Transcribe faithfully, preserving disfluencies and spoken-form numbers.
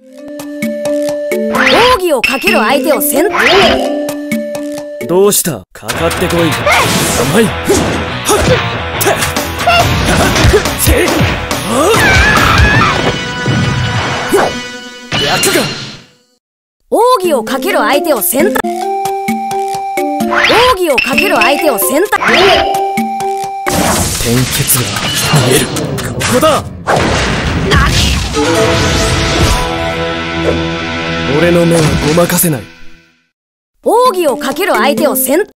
奥義をかける相手を選択。 どうした？かかってこい。甘い。はっ。役が。 奥義をかける相手を選択。奥義をかける相手を選択。 天血が見える。ここだ。俺の目はごまかせない。 奥義をかける相手を選択。